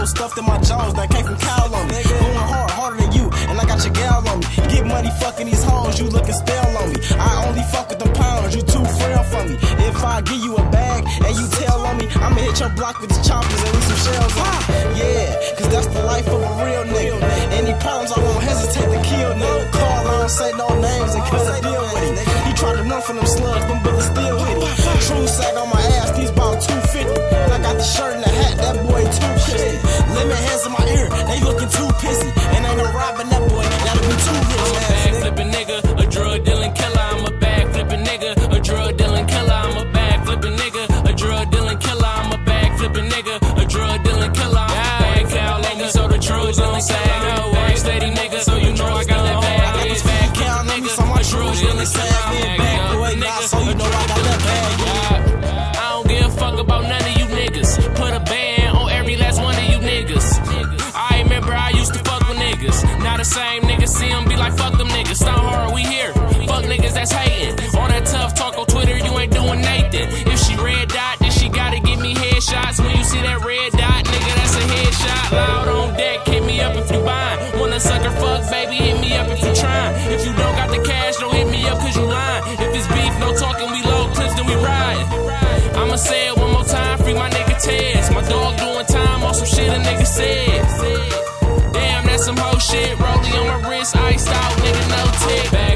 gold stuffed in my jaws that came from cow on me. Going hard, harder than you, and I got your gal on me. Get money fucking these hoes, you looking stale on me. I only fuck with them pounds, you too frail for me. If I give you a bag and you tell on me, I'ma hit your block with the choppers and with some shells on me. Yeah, cause that's the life of a real nigga. Any problems, I won't hesitate to kill nigga. Call, I don't say no names and cut a deal with him. He tried to run from them slugs, them bullets still hit him. True sack on my ass, these about 250. And I got the shirt and the hat, that boy too pissy. Lemon hands in my ear, they looking too pissy. And ain't no robbing that boy, that'll be too rich. I'm a bag flipping nigga, a drug dealing killer. I'm a bag flipping nigga, a drug dealing killer. I'm a bag flipping nigga, a drug dealing killer. I'm a bag flipping nigga, a drug dealing killer. I'm a bag cow nigga, so the truth's on sag. Work steady nigga, so you know I got that bag. I got this bag cow nigga, so my drug dealing killer. So you know I got that bag. I don't give a fuck about none of you niggas. Put a band on every last one of you niggas. I remember I used to fuck with niggas. Now the same niggas see them be like fuck them niggas. Stone hard, we here. Fuck niggas that's hating. All that tough talk on Twitter, you ain't doing Nathan. If she red dot, then she gotta give me headshots. When you see that red dot, nigga, that's a headshot. Loud on deck, hit me up if you buying. Wanna sucker fuck, baby, hit me up if you trying. If you don't got the cash, don't hit me up cause you lying. If it's beef, no talking, we low clips, then we ride. I'ma say it one more time, free my nigga Tez. My dog doing time on some shit a nigga said. Damn, that's some hoe shit. Rollie on my wrist, iced out, nigga, no tip.